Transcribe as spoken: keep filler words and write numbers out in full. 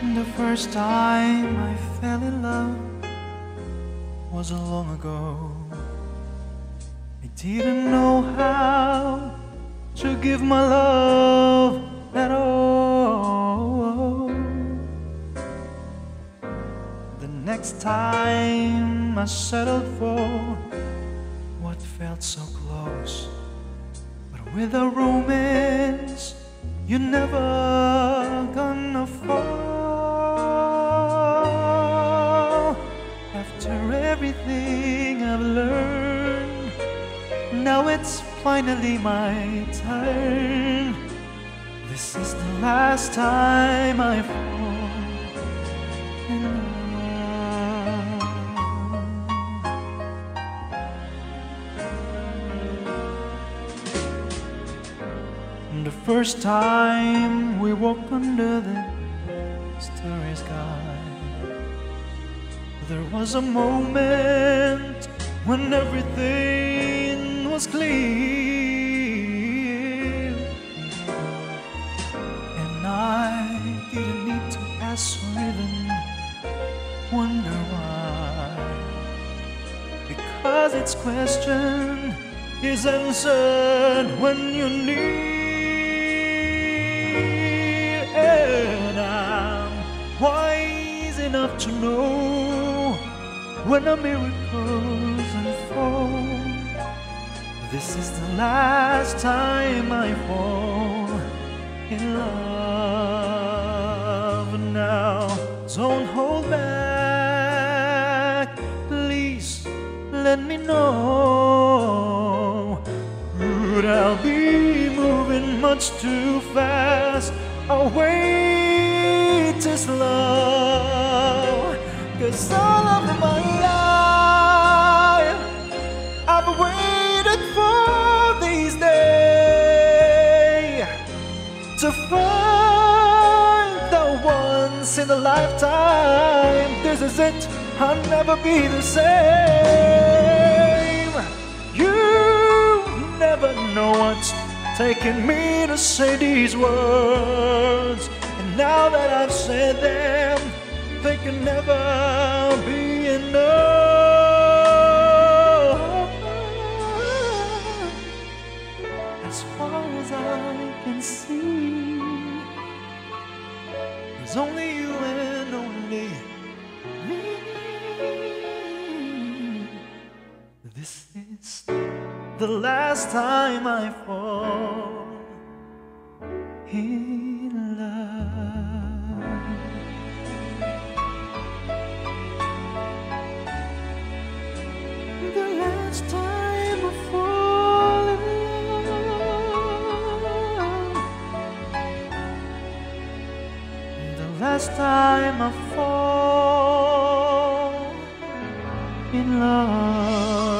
The first time I fell in love was long ago. I didn't know how to give my love at all. The next time I settled for what felt so close, but with a romance you're never gonna fall. After everything I've learned, now it's finally my turn. This is the last time I fall in love. The first time we walked under the starry sky, there was a moment when everything was clear, and I didn't need to ask or even wonder why, because its question is answered when you're near. And I'm wise enough to know when a miracle's unfold, this is the last time I fall in love. Now don't hold back, please let me know. Could I be moving much too fast? I'll wait too slow, 'cause all of my life I've waited for this day, to find the once in a lifetime. This is it, I'll never be the same. You never know what's taking me to say these words, and now that I've said them, they can never be enough. As far as I can see, there's only you and only me. This is the last time I fall in love. The last time I fall in love. The last time I fall in love.